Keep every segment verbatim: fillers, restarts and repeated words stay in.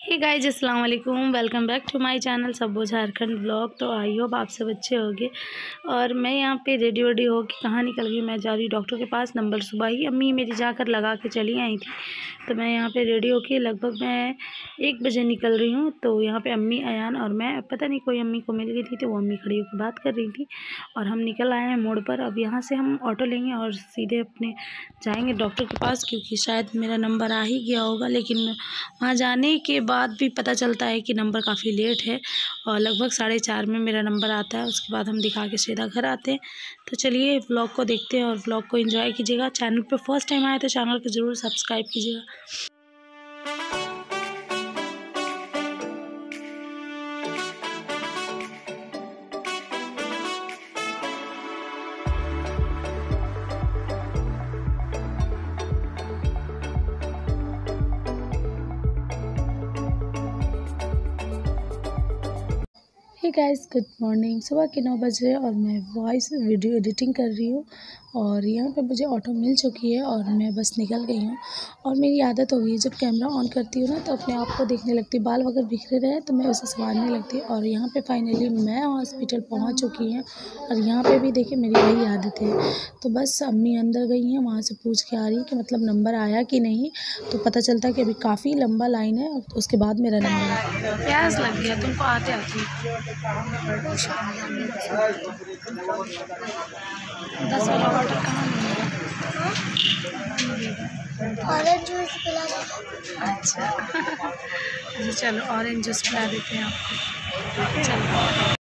हे guys अस्सलाम वालेकुम, welcome back to my channel Sabo Jharkhand blog. तो आई होप आप सब अच्छे होंगे। और मैं यहाँ पे रेडी वेडी हो के कहाँ निकल गई, मैं जा रही डॉक्टर के पास। नंबर सुबह ही अम्मी मेरी जाकर लगा के चली आई थी। तो मैं यहाँ पे रेडी होके लगभग मैं एक बजे निकल रही हूँ। तो यहाँ पे अम्मी, अयान और मैं, पता नहीं कोई अम्मी को मिल गई थी, तो वो अम्मी खड़ी होकर बात कर रही थी और हम निकल आए हैं मोड़ पर। अब यहाँ से हम ऑटो लेंगे और सीधे अपने जाएंगे डॉक्टर के पास, क्योंकि शायद मेरा नंबर आ ही गया होगा। लेकिन वहाँ जाने के बाद भी पता चलता है कि नंबर काफ़ी लेट है और लगभग साढ़े चार में मेरा नंबर आता है। उसके बाद हम दिखा के सीधा घर आते हैं। तो चलिए व्लॉग को देखते हैं और व्लॉग को एंजॉय कीजिएगा। चैनल पे फर्स्ट टाइम आए तो चैनल को ज़रूर सब्सक्राइब कीजिएगा। Hey guys, good morning. सुबह के नौ बजे और मैं वॉइस वीडियो एडिटिंग कर रही हूँ और यहाँ पे मुझे ऑटो मिल चुकी है और मैं बस निकल गई हूँ। और मेरी आदत हो गई है, जब कैमरा ऑन करती हूँ ना तो अपने आप को देखने लगती, बाल वगैरह बिखरे रहे तो मैं उसे संवारने लगती। और यहाँ पे फाइनली मैं हॉस्पिटल पहुँच चुकी हूँ और यहाँ पे भी देखिए मेरी वही आदत है। तो बस अम्मी अंदर गई हैं, वहाँ से पूछ के आ रही कि मतलब नंबर आया कि नहीं। तो पता चलता कि अभी काफ़ी लंबा लाइन है, उसके बाद मेरा नंबर आया। प्यास लग गया तुमको आते आते। दस वाला वाटर कहाँ मिलेगा? ऑरेंज जूस पिला दो। अच्छा अच्छा चलो ऑरेंज जूस पिला देते हैं आपको। चलो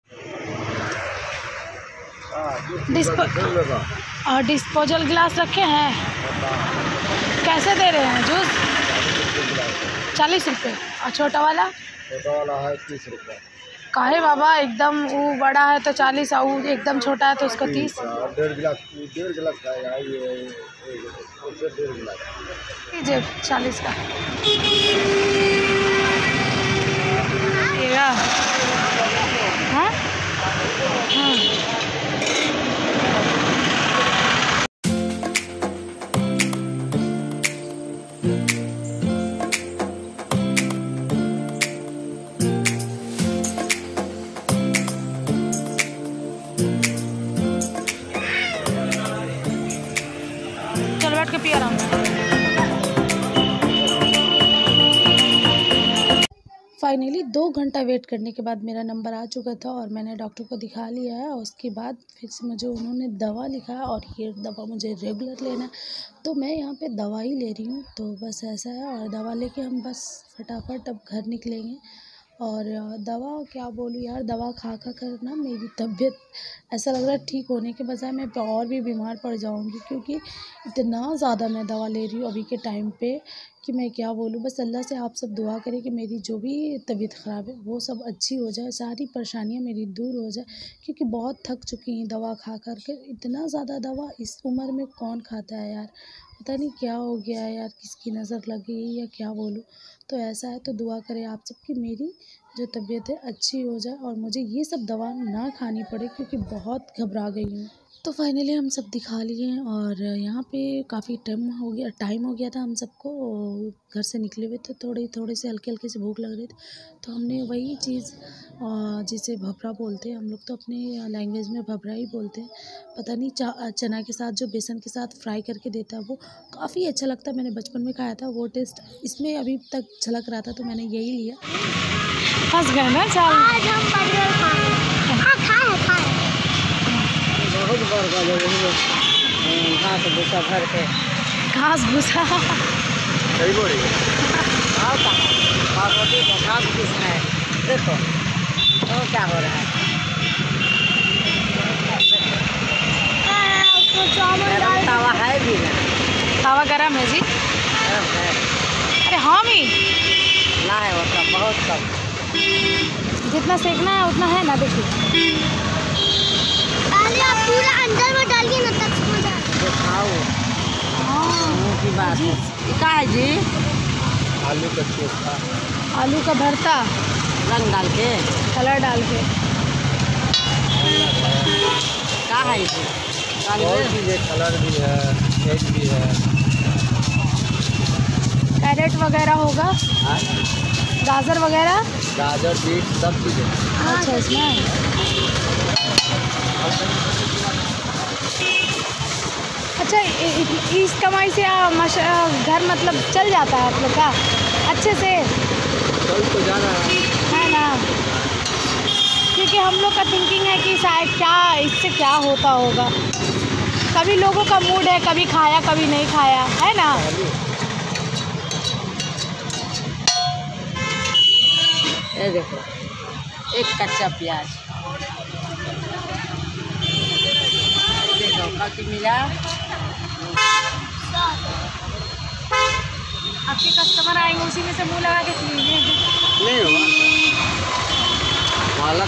डिस्पो और डिस्पोजल गिलास रखे हैं, कैसे दे रहे हैं जूस? चालीस रुपये। और छोटा वाला? छोटा वाला है तीस रुपये। काहे बाबा, एकदम वो बड़ा है तो चालीस और वो एकदम छोटा है तो उसको तीस। डेढ़ गिलास डेढ़ गिलास का है ये, डेढ़ गिलास लीजिए चालीस का। येगा हाँ हाँ बैठ के पिया आराम से। फाइनली दो घंटा वेट करने के बाद मेरा नंबर आ चुका था और मैंने डॉक्टर को दिखा लिया है। और उसके बाद फिर से मुझे उन्होंने दवा लिखा है और ये दवा मुझे रेगुलर लेना है। तो मैं यहाँ पे दवा ही ले रही हूँ। तो बस ऐसा है और दवा लेके हम बस फटाफट अब घर निकलेंगे। और दवा क्या बोलूँ यार, दवा खा खा कर ना मेरी तबीयत ऐसा लग रहा है ठीक होने के बजाय मैं और भी बीमार पड़ जाऊंगी, क्योंकि इतना ज़्यादा मैं दवा ले रही हूँ अभी के टाइम पे कि मैं क्या बोलूँ। बस अल्लाह से आप सब दुआ करें कि मेरी जो भी तबीयत ख़राब है वो सब अच्छी हो जाए, सारी परेशानियाँ मेरी दूर हो जाए, क्योंकि बहुत थक चुकी हैं दवा खा कर के। इतना ज़्यादा दवा इस उम्र में कौन खाता है यार, पता नहीं क्या हो गया है यार, किसकी नज़र लग गई या क्या बोलूँ। तो ऐसा है, तो दुआ करें आप सब कि मेरी जो तबीयत है अच्छी हो जाए और मुझे ये सब दवा ना खानी पड़े, क्योंकि बहुत घबरा गई हूँ। तो फाइनली हम सब दिखा लिए हैं और यहाँ पे काफ़ी टाइम हो गया टाइम हो गया था हम सबको घर से निकले हुए थे। थोड़ी थोड़ी से हल्के हल्के से भूख लग रही थी, तो हमने वही चीज़ जिसे भभरा बोलते हैं, हम लोग तो अपने लैंग्वेज में भभरा ही बोलते हैं। पता नहीं चा चना के साथ जो बेसन के साथ फ्राई करके देता है वो काफ़ी अच्छा लगता है। मैंने बचपन में खाया था, वो टेस्ट इसमें अभी तक झलक रहा था, तो मैंने यही लिया। फंस गए ना चाल। आज हम बर्गर खाएंगे। हाँ खाए खाए। बहुत बड़का जो घास भूसा भर के घास भूसा सही बोल रही है। और बासमती का घास भूसा है, देखो तो क्या हो रहा है। उसको चावल डाल तवा है भी ना, तवा गरम है जी। गरम है। अरे हाँ भी ना है वो सब बहुत कम, जितना सेकना है उतना है ना। देखिए पहले आप पूरा अंदर में डालिए ना तब समझ आएगा। खाओ हाँ की बात है। क्या है जी? आलू का चोखा, आलू का भरता, रंग डाल के, कलर डाल के। क्या है जी? कलर भी है, केक भी है। कैरेट वगैरह होगा, गाजर वगैरह, गाजर बीट सब चीज़ है। अच्छा इसमें अच्छा इस कमाई से घर मतलब चल जाता है आप लोग का अच्छे से? चल तो जा रहा है ना, क्योंकि हम लोग का थिंकिंग है कि शायद क्या इससे क्या होता होगा। कभी लोगों का मूड है, कभी खाया कभी नहीं खाया, है ना। ये देखो एक कच्चा प्याज देखो काफी मिला। आपके कस्टमर आएंगे उसी में से मुंह लगा के खरीदेंगे। नहीं होगा मालक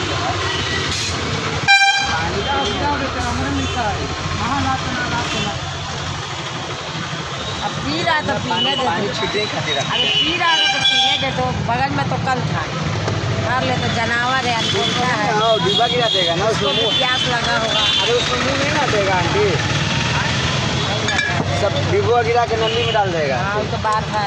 अब पी रहा तो पीने दे, अरे पी रहा तो पीने दे। तो बगल में तो कल था, मार ले तो जानवर है, डिब्बा गिरा देगा ना, उसको प्यास लगा होगा। अरे उसको मुँह नहीं ना देगा आंटी, सब डिब्बा गिरा के नली में डाल देगा। हाँ तो बात है।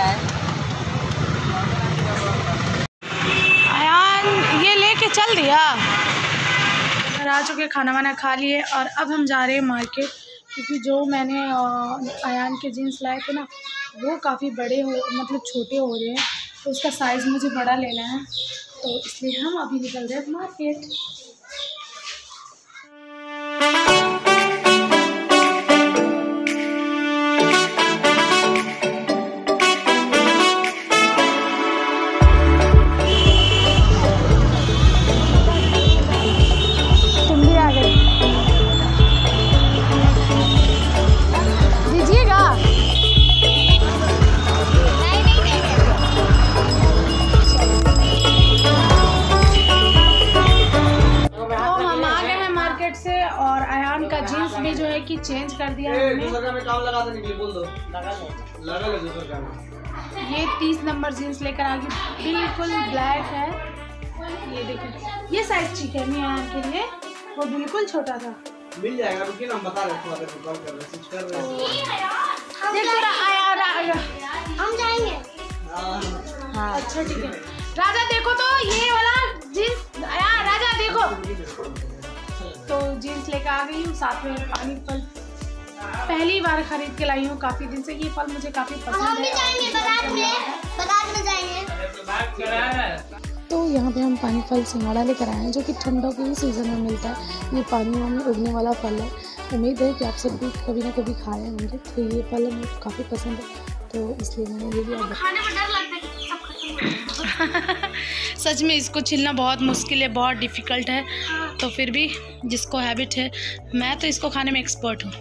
अयान ये लेके चल दिया। आ चुके, खाना वाना खा लिए और अब हम जा रहे हैं मार्केट, क्योंकि जो मैंने अयान के जीन्स लाए थे ना वो काफ़ी बड़े हो मतलब छोटे हो रहे हैं, तो उसका साइज़ मुझे बड़ा लेना है, तो इसलिए हम अभी निकल रहे हैं मार्केट। भी जो है कि चेंज कर दिया है हमने। काम लगा दे, बोल दो लगा ले, लगा ले दूसरा काम। ये तीस नंबर जीन्स लेकर आ गई, बिल्कुल ब्लैक है। ये देखो ये साइज ठीक है नहीं आया के लिए, वो बिल्कुल छोटा था। मिल जाएगा, रुकिए ना हम बता रहे हैं, कॉल कर रहे हैं, स्विच कर रहे हैं। देख पूरा आया आया, हम जाएंगे। हां अच्छा ठीक है। राजा देखो तो ये वाला जीन्स आया, राजा देखो। तो जीन्स लेकर आ गई हूँ, साथ में पानी फल पहली बार खरीद के लाई हूँ काफ़ी दिन से। ये फल मुझे काफ़ी पसंद हम भी जाएंगे, बारात में बारात में जाएंगे। तो यहाँ पे हम पानी फल सिंघाड़ा लेकर आए हैं, जो कि ठंडों के ही सीज़न में मिलता है। ये पानियों में उगने वाला फल है। उम्मीद है कि आप सब भी कभी ना कभी खाए होंगे, तो ये फल मुझे काफ़ी पसंद है, तो इसलिए मैंने ले लिया। खाने में डर लगता है कि सब खत्म हो जाए। सच में इसको छीलना बहुत मुश्किल है, बहुत डिफ़िकल्ट है, तो फिर भी जिसको हैबिट है, मैं तो इसको खाने में एक्सपर्ट हूँ।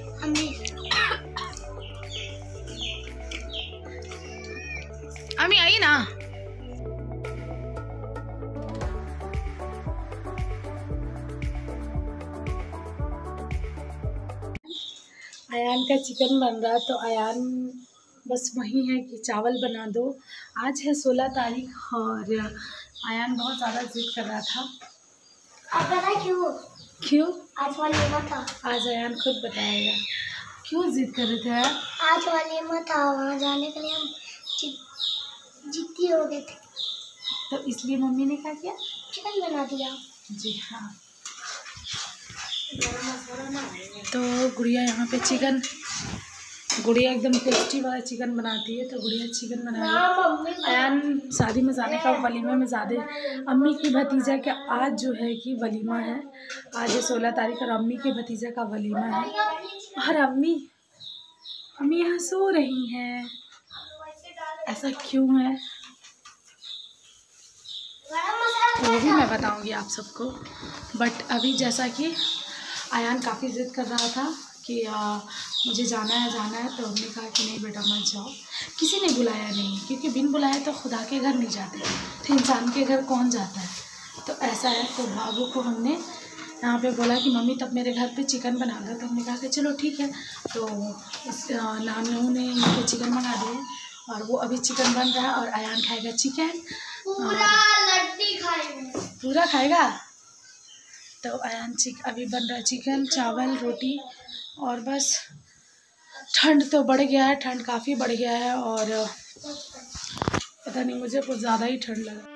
अम्मी आई ना। अयान का चिकन बन रहा, तो अयान बस वही है कि चावल बना दो। आज है सोलह तारीख और अयान बहुत ज़्यादा जिद कर रहा था। आप पता क्यों? क्यों? आज वलीमा था। आज अयान खुद बताएगा क्यों जिद कर रहे थे। आज वलीमा था, वहाँ जाने के लिए हम जिद्दी हो गए थे, तो इसलिए मम्मी ने क्या किया, चिकन बना दिया। जी हाँ। तो गुड़िया यहाँ पे चिकन, गुड़िया एकदम टेस्टी वाला चिकन बनाती है, तो गुड़िया चिकन बना रही है। अयान शादी में जाने का वलीमे में ज़्यादा, अम्मी की भतीजा का आज जो है कि वलीमा है, आज है सोलह तारीख और अम्मी के भतीजा का वलीमा है। और अम्मी अम्मी यहाँ सो रही हैं, ऐसा क्यों है वो भी मैं बताऊंगी आप सबको। बट अभी जैसा कि अयान काफ़ी ज़िद कर रहा था कि आ, मुझे जाना है जाना है, तो हमने कहा कि नहीं बेटा मत जाओ। किसी ने बुलाया नहीं, क्योंकि बिन बुलाए तो खुदा के घर नहीं जाते, तो इंसान के घर कौन जाता है, तो ऐसा है। तो बाबू को हमने यहाँ पे बोला कि मम्मी तब मेरे घर पे चिकन बना दो, तो हमने कहा कि चलो ठीक है। तो इस नानू ने इनके चिकन बना दिए और वो अभी चिकन बन रहा है और अयान खाएगा चिकन, पूरा लड्डी खाएगा, पूरा खाएगा। तो अयान चिक अभी बन रहा है चिकन, चावल, रोटी और बस। ठंड तो बढ़ गया है, ठंड काफ़ी बढ़ गया है और पता नहीं मुझे कुछ ज़्यादा ही ठंड लगा।